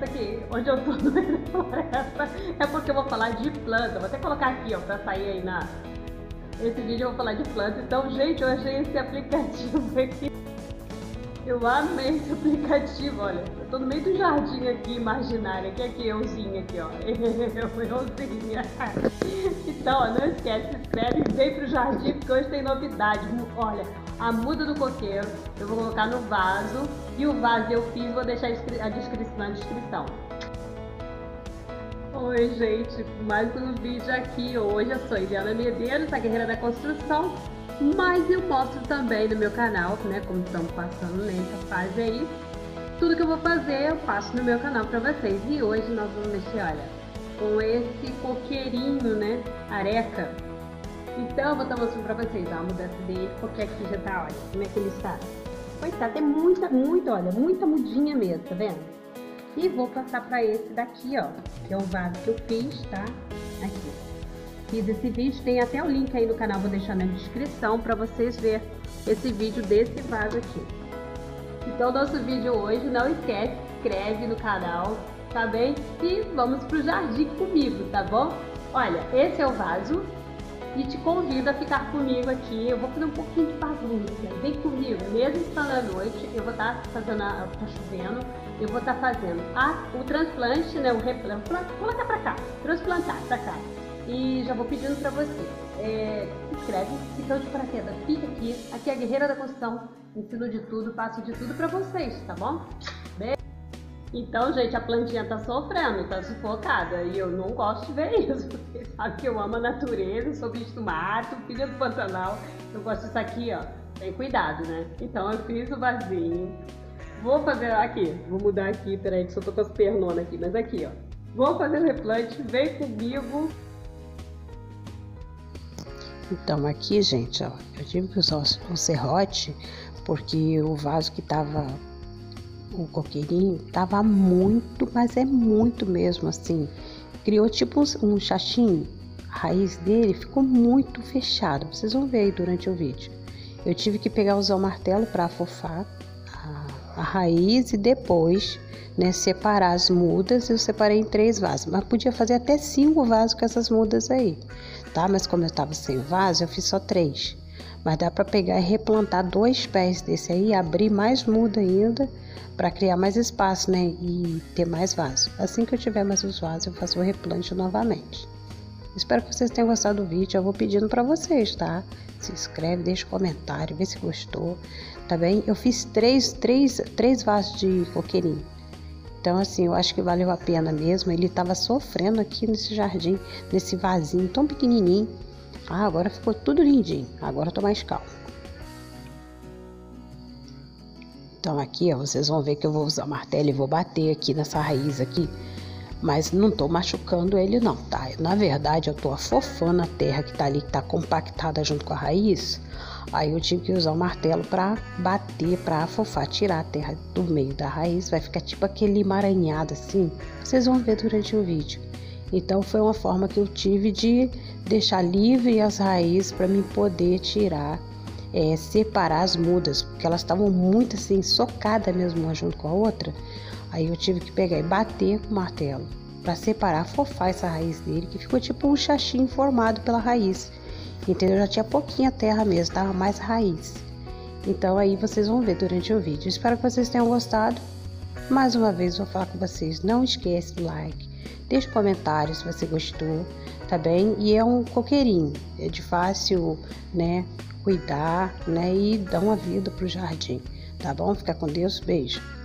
floresta aqui, onde eu tô no meio da floresta, é porque eu vou falar de planta. Vou até colocar aqui, ó, pra sair aí esse vídeo eu vou falar de planta. Então, gente, eu achei esse aplicativo aqui. Eu amei esse aplicativo, olha. Eu tô no meio do jardim aqui, imaginário. Aqui euzinha aqui, ó. Euzinha. Então, ó, não esquece, se inscreve e vem pro jardim, porque hoje tem novidade. Olha, a muda do coqueiro, eu vou colocar no vaso. E o vaso eu fiz, vou deixar a descrição na descrição. Oi, gente, mais um vídeo aqui. Hoje eu sou Eliana Medeiros, a guerreira da construção. Mas eu mostro também no meu canal, né, como estamos passando nessa fase aí, tudo que eu vou fazer eu passo no meu canal pra vocês. E hoje nós vamos mexer, olha, com esse coqueirinho, né, areca. Então eu vou estar mostrando pra vocês a mudança dele, porque aqui já tá, olha, como é que ele está. Coitado, tem muita, olha, muita mudinha mesmo, tá vendo? E vou passar pra esse daqui, ó, que é o vaso que eu fiz, tá? Aqui. Fiz esse vídeo, tem até o link aí no canal, vou deixar na descrição para vocês verem esse vídeo desse vaso aqui. Então, nosso vídeo hoje, não esquece, se inscreve no canal, tá bem? E vamos pro jardim comigo, tá bom? Olha, esse é o vaso e te convido a ficar comigo aqui. Eu vou fazer um pouquinho de bagunça, vem comigo, mesmo estando à noite, eu vou estar fazendo, tá chovendo, eu vou estar fazendo o transplante, né, o replante, colocar pra cá, transplantar pra cá. E já vou pedindo para você, se inscreve, se caiu de paraquedas, fica aqui é a Guerreira da Construção, ensino de tudo, passo de tudo para vocês, tá bom? Beijo. Então, gente, a plantinha tá sofrendo, tá sufocada, e eu não gosto de ver isso, vocês sabem que eu amo a natureza, sou bicho do mato, filha do Pantanal, eu gosto disso aqui, ó, tem cuidado, né? Então eu fiz o vasinho, vou fazer aqui, vou mudar aqui, peraí que só tô com as pernonas aqui, mas aqui, ó, vou fazer o replante, vem comigo. Então aqui, gente, ó, eu tive que usar o serrote porque o vaso que tava, o coqueirinho, tava muito, mas é muito mesmo assim, criou tipo um chachinho, a raiz dele ficou muito fechada, vocês vão ver aí durante o vídeo. Eu tive que usar o martelo para afofar a raiz e depois, né, separar as mudas. Eu separei em 3 vasos, mas podia fazer até 5 vasos com essas mudas aí, tá? Mas como eu tava sem vaso, eu fiz só 3. Mas dá para pegar e replantar 2 pés desse aí, abrir mais muda ainda, para criar mais espaço, né, e ter mais vaso. Assim que eu tiver mais os vasos, eu faço o replante novamente. Espero que vocês tenham gostado do vídeo. Eu vou pedindo para vocês, tá? Se inscreve, deixa um comentário, vê se gostou, tá bem? Eu fiz 3 vasos de coqueirinho. Então, assim, eu acho que valeu a pena mesmo. Ele tava sofrendo aqui nesse jardim, nesse vasinho tão pequenininho. Ah, agora ficou tudo lindinho. Agora eu tô mais calma. Então aqui, ó, vocês vão ver que eu vou usar o martelo e vou bater aqui nessa raiz aqui. Mas não tô machucando ele não, tá? Na verdade, eu tô afofando a terra que tá ali, que tá compactada junto com a raiz. Aí eu tive que usar o martelo para bater, para afofar, tirar a terra do meio da raiz. Vai ficar tipo aquele emaranhado assim. Vocês vão ver durante o vídeo. Então foi uma forma que eu tive de deixar livre as raízes para mim poder tirar, separar as mudas, porque elas estavam muito assim, socadas mesmo uma junto com a outra. Aí eu tive que pegar e bater com o martelo para separar, afofar essa raiz dele, que ficou tipo um chachinho formado pela raiz. Entendeu? Já tinha pouquinha terra mesmo, tava mais raiz. Então aí vocês vão ver durante o vídeo. Espero que vocês tenham gostado. Mais uma vez vou falar com vocês, não esquece do like, deixa um comentário se você gostou, tá bem? E é um coqueirinho, é de fácil, né, cuidar, né, e dar uma vida pro jardim, tá bom? Fica com Deus, beijo.